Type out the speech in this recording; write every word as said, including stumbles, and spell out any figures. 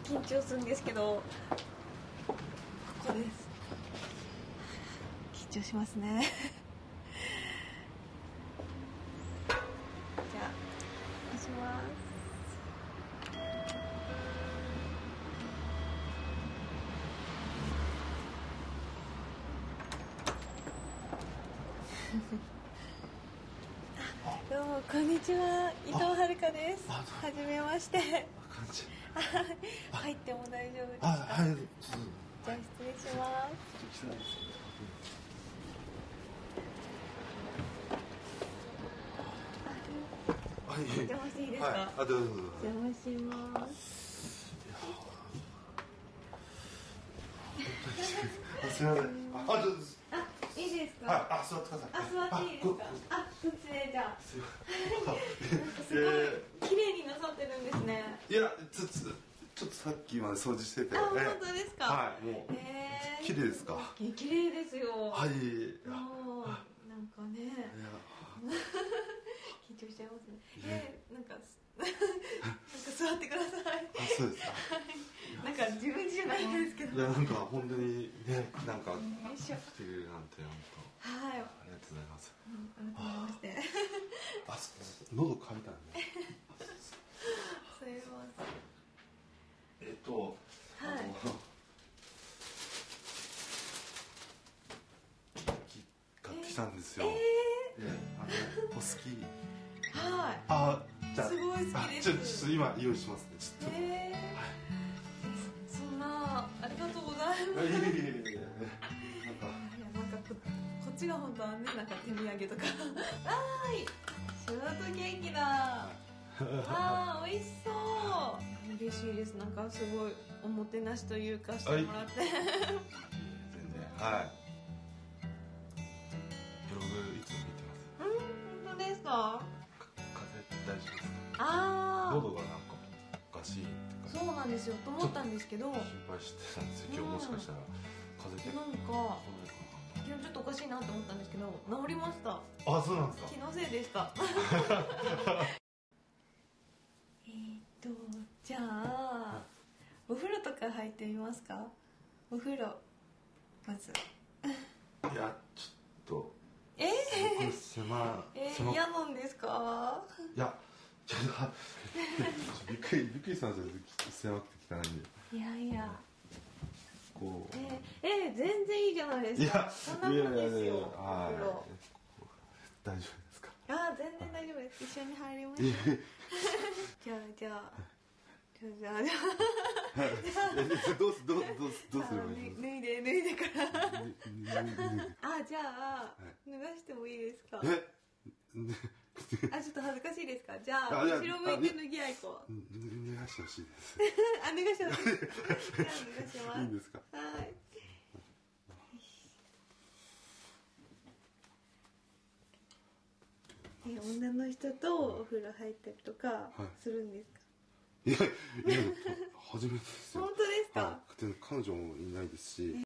緊張するんですけど、ここです。緊張しますね。じゃあお願いします。どうもこんにちは、伊藤遥です。はじめまして。入っても大丈夫ですか？ はい。 じゃあ失礼します。お邪魔していいですか？ はい、あ、どうぞどうぞ。 お邪魔します。 すみません。あ、どうぞ。 あ、いいですか？ はい、あ、座ってください。 あ、座っていいですか？あ、こっちでじゃあ。 すみません。 すごい綺麗になさってるんですね。 いや、ちょっとちょっとさっきまで掃除してて。 あ、本当ですか？ はい、もう。綺麗ですか？ 綺麗ですよ。 はい。 もうなんかね。緊張しちゃいますね。えー、なんかなんか座ってください。 あ、そうですか。 なんか自分じゃないんですけど。 いや、なんか本当にね、なんか来てくれるなんて本当。 はい。 ありがとうございます。 改めまして。 あ、喉かいたね。 すいません。 えっと、はい。買ってきたんですよ。ええ、あのお好き。 はい。 あ、じゃあすごい好きです。 ちょっと今用意しますね。ちょっと。 ええ。そんなありがとうございます。 いえいえいえ。なんかいやなんかここっちが本当はね、なんか手土産とか。わーい。ショートケーキだ。わあ、美味しそう。嬉しいです。なんかすごいおもてなしというかしてもらって。全然はい。ブログいつも見てます。 うん、本当ですか？ 風邪大丈夫ですか？ ああ。 喉がなんかおかしいってか。 そうなんですよ。と思ったんですけど。 心配してたんですよ。今日もしかしたら風邪で。 なんか。昨日ちょっとおかしいなと思ったんですけど、治りました。 あ、そうなんですか。 気のせいでした。えっと、じゃあ、お風呂とか入ってみますか？お風呂、まず。 いや、ちょっと。 えー、 すごい狭い。 えー、嫌なんですか？ いや、ちょっと、びっくり、びっくりしたんですよ。狭くて汚いんで。 いやいや。 こう。 えー、えー、全然いいじゃないですか。そんなもんですよ。 はい。大丈夫ですか？ あ、全然大丈夫です。一緒に入りましょう。じゃあ、じゃあ。じゃあ、じゃあ、じゃあ。 どうす、どう、どうす、どうすればいいの？ 脱いで、脱いでから。あ、じゃあ、脱がしてもいいですか？ え？ あ、ちょっと恥ずかしいですか？じゃあ、後ろ向いて脱ぎ合いこう。 脱がしてほしいです。 あ、脱がしてほしいです。じゃあ、脱がします。 いいんですか？ はい。え、女の人とお風呂入ったりとかするんですか？ いや、いや、初めてですよ。 本当ですか？ 彼女もいないですし。